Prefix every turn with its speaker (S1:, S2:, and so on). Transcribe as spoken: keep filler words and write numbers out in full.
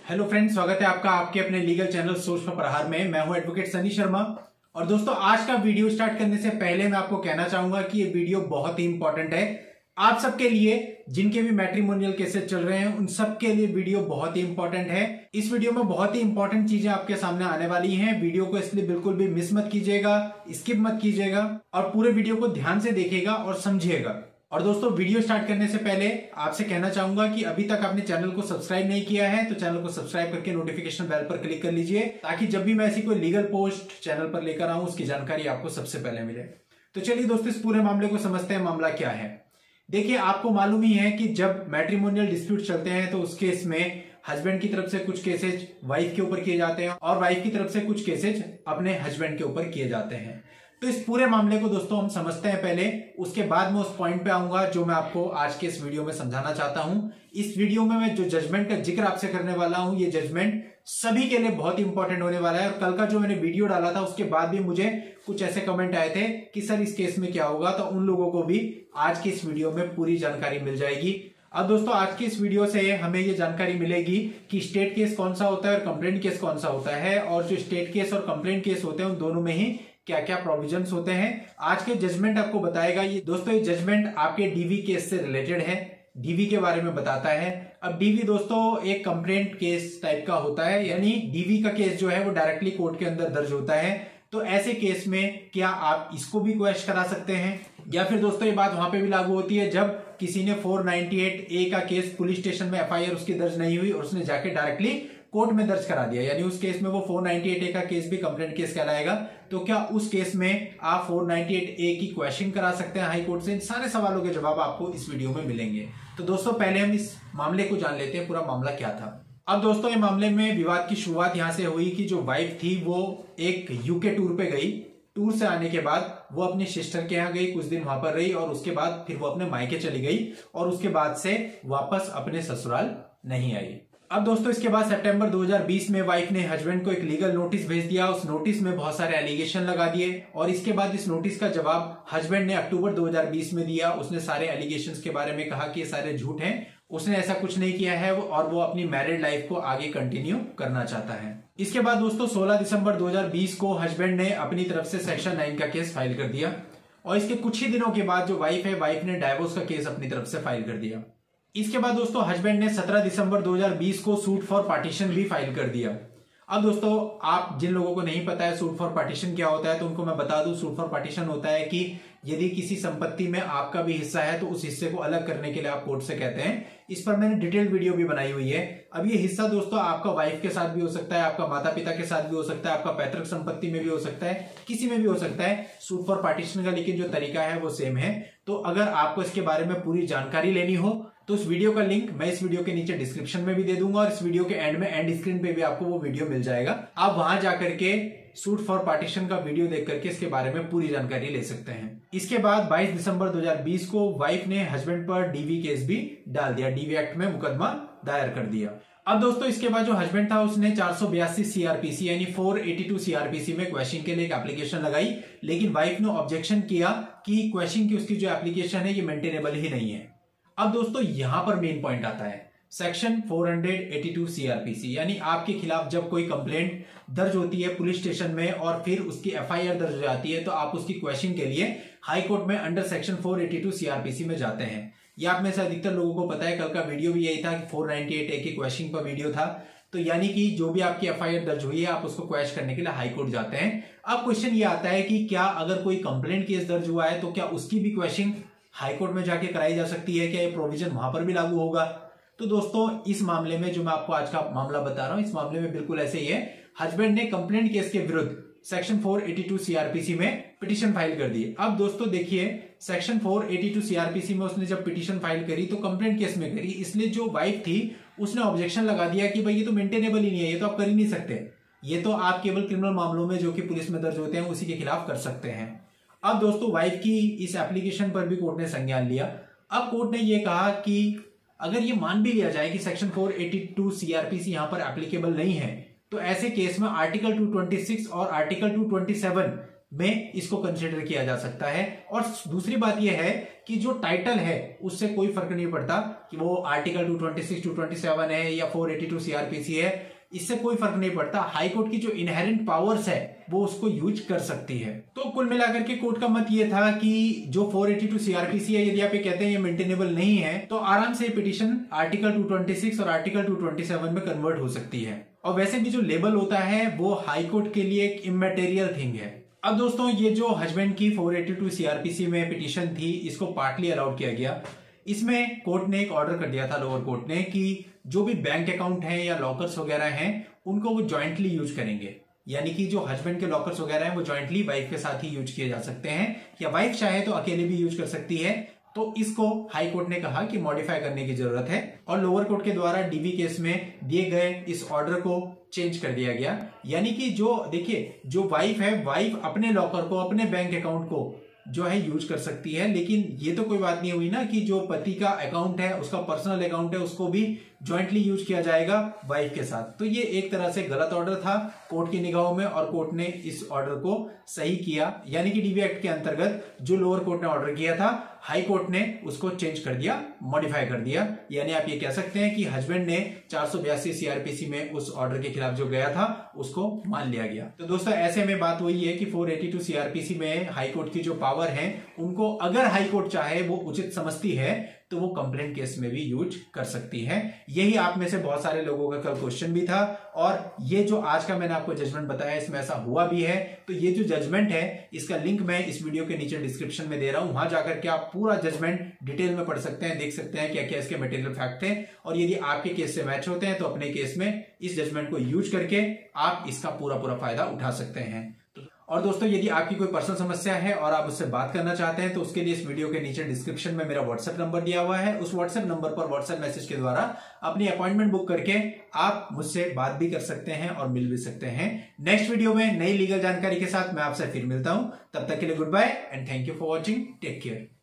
S1: Hello friends, स्वागत है आपका आपके अपने लीगल चैनल सोच पर प्रहार में। मैं हूं एडवोकेट सनी शर्मा। और दोस्तों, आज का वीडियो स्टार्ट करने से पहले मैं आपको कहना चाहूंगा कि ये वीडियो बहुत ही इंपॉर्टेंट है आप सबके लिए। जिनके भी मैट्रिमोनियल केसेस चल रहे हैं उन सबके लिए वीडियो बहुत ही इंपॉर्टेंट है। इस वीडियो में बहुत ही इंपॉर्टेंट चीजें आपके सामने आने वाली हैं। वीडियो को इसलिए बिल्कुल भी मिस मत कीजिएगा, स्किप मत कीजिएगा और पूरे वीडियो को ध्यान से देखिएगा और समझिएगा। और दोस्तों, वीडियो स्टार्ट करने से पहले आपसे कहना चाहूंगा कि अभी तक आपने चैनल को सब्सक्राइब नहीं किया है तो चैनल को सब्सक्राइब करके नोटिफिकेशन बेल पर क्लिक कर लीजिए, ताकि जब भी मैं ऐसी कोई लीगल पोस्ट चैनल पर लेकर आऊं उसकी जानकारी आपको सबसे पहले मिले। तो चलिए दोस्तों, इस पूरे मामले को समझते हैं। मामला क्या है, देखिए, आपको मालूम ही है कि जब मैट्रिमोनियल डिस्प्यूट चलते हैं तो उस केस में हस्बैंड की तरफ से कुछ केसेज वाइफ के ऊपर किए जाते हैं और वाइफ की तरफ से कुछ केसेज अपने हस्बैंड के ऊपर किए जाते हैं। तो इस पूरे मामले को दोस्तों हम समझते हैं पहले, उसके बाद मैं उस पॉइंट पे आऊंगा जो मैं आपको आज के इस वीडियो में समझाना चाहता हूं। इस वीडियो में मैं जो जजमेंट का जिक्र आपसे करने वाला हूं, ये जजमेंट सभी के लिए बहुत इंपॉर्टेंट होने वाला है। और कल का जो मैंने वीडियो डाला था उसके बाद भी मुझे कुछ ऐसे कमेंट आए थे कि सर इस केस में क्या होगा, तो उन लोगों को भी आज की इस वीडियो में पूरी जानकारी मिल जाएगी। अब दोस्तों, आज की इस वीडियो से हमें ये जानकारी मिलेगी कि स्टेट केस कौन सा होता है और कंप्लेंट केस कौन सा होता है, और जो स्टेट केस और कंप्लेंट केस होते हैं उन दोनों में ही क्या क्या प्रोविजंस होते हैं। आज के जजमेंट आपको बताएगा ये दोस्तों। ये जजमेंट आपके डीवी केस से रिलेटेड है, डीवी के बारे में बताता है। अब डीवी दोस्तों एक कंप्लेंट केस टाइप का होता है, यानी डीवी का केस जो है वो डायरेक्टली कोर्ट के अंदर दर्ज होता है। तो ऐसे केस में क्या आप इसको भी क्वेश्चन करा सकते हैं, या फिर दोस्तों ये बात वहां पे भी लागू होती है जब किसी ने चार सौ अट्ठानवे ए का केस पुलिस स्टेशन में एफआईआर उसकी दर्ज नहीं हुई और उसने जाके डायरेक्टली कोर्ट में दर्ज करा दिया, यानी उस केस में वो चार सौ अट्ठानवे ए का केस भी कंप्लेंट केस कहलाएगा। तो क्या उस केस में आप चार सौ अट्ठानवे ए की क्वेश्चन करा सकते हैं हाई कोर्ट से? इन सारे सवालों के जवाब आपको इस वीडियो में मिलेंगे। तो दोस्तों, पहले हम इस मामले को जान लेते हैं, पूरा मामला क्या था। अब दोस्तों, ये मामले में विवाद की शुरुआत यहां से हुई कि जो वाइफ थी वो एक यूके टूर पे गई। टूर से आने के बाद वो अपनी सिस्टर के यहाँ गई, कुछ दिन वहां पर रही और उसके बाद फिर वो अपने मायके चली गई और उसके बाद से वापस अपने ससुराल नहीं आई। अब दोस्तों, इसके बाद सितंबर दो हज़ार बीस में वाइफ ने हस्बैंड को एक लीगल नोटिस भेज दिया। उस नोटिस में बहुत सारे एलिगेशन लगा दिए और इसके बाद इस नोटिस का जवाब हस्बैंड ने अक्टूबर दो हज़ार बीस में दिया। उसने सारे एलिगेशंस के बारे में कहा कि ये सारे झूठ हैं, उसने ऐसा कुछ नहीं किया है और वो अपनी मैरिड लाइफ को आगे कंटिन्यू करना चाहता है। इसके बाद दोस्तों सोलह दिसंबर दो हज़ार बीस को हस्बैंड ने अपनी तरफ से सेक्शन नाइन का केस फाइल कर दिया और इसके कुछ ही दिनों के बाद जो वाइफ है, वाइफ ने डाइवोर्स का केस अपनी तरफ से फाइल कर दिया। इसके बाद दोस्तों हस्बैंड ने सत्रह दिसंबर दो हज़ार बीस को सूट फॉर पार्टीशन भी फाइल कर दिया। अब दोस्तों, आप जिन लोगों को नहीं पता है सूट फॉर पार्टीशन क्या होता है तो उनको मैं बता दूं। सूट फॉर पार्टीशन होता है कि यदि किसी संपत्ति में आपका भी हिस्सा है तो उस हिस्से को अलग करने के लिए आप कोर्ट से कहते हैं। इस पर मैंने डिटेल्ड वीडियो भी बनाई हुई है। अब ये हिस्सा दोस्तों आपका वाइफ के साथ भी हो सकता है, आपका माता पिता के साथ भी हो सकता है, आपका पैतृक संपत्ति में भी हो सकता है, किसी में भी हो सकता है सूट फॉर पार्टीशन का, लेकिन जो तरीका है वो सेम है। तो अगर आपको इसके बारे में पूरी जानकारी लेनी हो तो उस वीडियो का लिंक मैं इस वीडियो के नीचे डिस्क्रिप्शन में भी दे दूंगा और इस वीडियो के एंड में एंड स्क्रीन पे भी आपको वो वीडियो मिल जाएगा। आप वहां जाकर के सूट फॉर पार्टीशन का वीडियो देख करके इसके बारे में पूरी जानकारी ले सकते हैं। इसके बाद बाईस दिसंबर दो हज़ार बीस को वाइफ ने हस्बैंड पर डीवी केस भी डाल दिया, डीवी एक्ट में मुकदमा दायर कर दिया। अब दोस्तों, इसके बाद जो हस्बैंड था उसने चार सौ बयासी सीआरपीसी यानी चार सौ बयासी सीआरपीसी में क्वेश्चन के लिए एक एप्लीकेशन लगाई, लेकिन वाइफ ने ऑब्जेक्शन किया कि क्वेश्चन की उसकी जो एप्लीकेशन है ये मेंटेनेबल ही नहीं है। अब दोस्तों, यहां पर मेन पॉइंट आता है सेक्शन चार सौ बयासी सीआरपीसी, यानी आपके खिलाफ जब कोई कंप्लेंट दर्ज होती है पुलिस स्टेशन में और फिर उसकी एफआईआर दर्ज हो जाती है तो आप उसकी क्वेश्चन के लिए हाई कोर्ट में अंडर सेक्शन चार सौ बयासी सीआरपीसी में जाते हैं। यह आप में से अधिकतर लोगों को पता है, कल का वीडियो भी यही था कि चार सौ अट्ठानवे ए के क्वेश्चन पर वीडियो था। तो यानी कि जो भी आपकी एफआईआर दर्ज हुई है आप उसको क्वेश्चन करने के लिए हाई कोर्ट जाते हैं। अब क्वेश्चन ये आता है कि क्या अगर कोई कंप्लेंट केस दर्ज हुआ है तो क्या उसकी भी क्वेश्चन हाई कोर्ट में जाके कराई जा सकती है? क्या ये प्रोविजन वहां पर भी लागू होगा? तो दोस्तों, इस मामले में जो मैं आपको आज का मामला बता रहा हूं, इस मामले में बिल्कुल ऐसे ही है। हस्बैंड ने कंप्लेंट केस के विरुद्ध सेक्शन चार सौ बयासी सीआरपीसी में पिटीशन फाइल कर दी। अब दोस्तों देखिए, सेक्शन चार सौ बयासी सीआरपीसी में उसने जब पिटीशन फाइल करी तो कंप्लेंट केस में करी, इसलिए जो वाइफ थी उसने ऑब्जेक्शन लगा दिया कि भाई ये तो मेंटेनेबल ही नहीं है, ये तो आप कर ही नहीं सकते, ये तो आप केवल क्रिमिनल मामलों में जो कि पुलिस में दर्ज होते हैं उसी के खिलाफ कर सकते हैं। अब दोस्तों, वाइफ की इस एप्लीकेशन पर भी कोर्ट ने संज्ञान लिया। अब कोर्ट ने यह कहा कि अगर ये मान भी लिया जाए कि सेक्शन चार सौ बयासी सीआरपीसी यहां पर एप्लीकेबल नहीं है तो ऐसे केस में आर्टिकल दो सौ छब्बीस और आर्टिकल दो सौ सत्ताईस में इसको कंसिडर किया जा सकता है। और दूसरी बात यह है कि जो टाइटल है उससे कोई फर्क नहीं पड़ता कि वो article two twenty six, two twenty seven है या फोर एटी टू सीआरपीसी है, इससे कोई फर्क नहीं पड़ता। हाई कोर्ट की जो इनहेरेंट पावर्स है वो उसको यूज कर सकती है। तो कुल मिलाकर के कोर्ट का मत ये था कि जो फोर एटी टू सीआरपीसी है, यदि आप ये कहते हैं ये मेंटेनेबल नहीं है, तो आराम से petition article two twenty six और आर्टिकल टू ट्वेंटी सेवन में कन्वर्ट हो सकती है। और वैसे भी जो लेबल होता है वो हाई कोर्ट के लिए एक इमेटेरियल थिंग है। अब दोस्तों, ये जो हस्बैंड की फोर एटी टू सीआरपीसी में पिटीशन थी, इसको पार्टली अलाउड किया गया। इसमें कोर्ट ने एक ऑर्डर कर दिया था, लोअर कोर्ट ने, कि जो भी बैंक अकाउंट हैं या लॉकर्स वगैरह हैं उनको वो ज्वाइंटली यूज करेंगे। यानी कि जो हस्बैंड के लॉकर्स वगैरह हैं वो ज्वाइंटली वाइफ के साथ ही यूज किए जा सकते हैं, या वाइफ चाहे तो अकेले भी यूज कर सकती है। तो इसको हाई कोर्ट ने कहा कि मॉडिफाई करने की जरूरत है, और लोअर कोर्ट के द्वारा डीवी केस में दिए गए इस ऑर्डर को चेंज कर दिया गया। यानी कि जो देखिए, जो वाइफ है, वाइफ अपने लॉकर को, अपने बैंक अकाउंट को जो है यूज कर सकती है, लेकिन ये तो कोई बात नहीं हुई ना कि जो पति का अकाउंट है, उसका पर्सनल अकाउंट है, उसको भी ज्वाइंटली यूज किया जाएगा वाइफ के साथ। तो ये एक तरह से गलत ऑर्डर था कोर्ट की निगाहों में, और कोर्ट ने इस ऑर्डर को सही किया। यानी कि डीवी एक्ट के अंतर्गत जो लोअर कोर्ट ने ऑर्डर किया था, हाई कोर्ट ने उसको चेंज कर दिया, मॉडिफाई कर दिया। यानी आप ये कह सकते हैं कि हस्बैंड ने चार सौ बयासी सीआरपीसी में उस ऑर्डर के खिलाफ जो गया था उसको मान लिया गया। तो दोस्तों, ऐसे में बात वही है कि फोर एटी टू सीआरपीसी में हाई कोर्ट की जो पावर है, उनको अगर हाई कोर्ट चाहे, वो उचित समझती है, तो वो कंप्लेंट केस में भी यूज कर सकती है। यही आप में से बहुत सारे लोगों का कल क्वेश्चन भी था, और ये जो आज का मैंने आपको जजमेंट बताया, इसमें ऐसा हुआ भी है। तो ये जो जजमेंट है, इसका लिंक मैं इस वीडियो के नीचे डिस्क्रिप्शन में दे रहा हूं, वहां जाकर के आप पूरा जजमेंट डिटेल में पढ़ सकते हैं, देख सकते हैं क्या क्या इसके मटेरियल फैक्ट है, और यदि आपके केस से मैच होते हैं तो अपने केस में इस जजमेंट को यूज करके आप इसका पूरा पूरा फायदा उठा सकते हैं। और दोस्तों, यदि आपकी कोई पर्सनल समस्या है और आप उससे बात करना चाहते हैं, तो उसके लिए इस वीडियो के नीचे डिस्क्रिप्शन में मेरा व्हाट्सएप नंबर दिया हुआ है। उस व्हाट्सएप नंबर पर व्हाट्सएप मैसेज के द्वारा अपनी अपॉइंटमेंट बुक करके आप मुझसे बात भी कर सकते हैं और मिल भी सकते हैं। नेक्स्ट वीडियो में नई लीगल जानकारी के साथ मैं आपसे फिर मिलता हूं। तब तक के लिए goodbye and thank you for watching. Take care.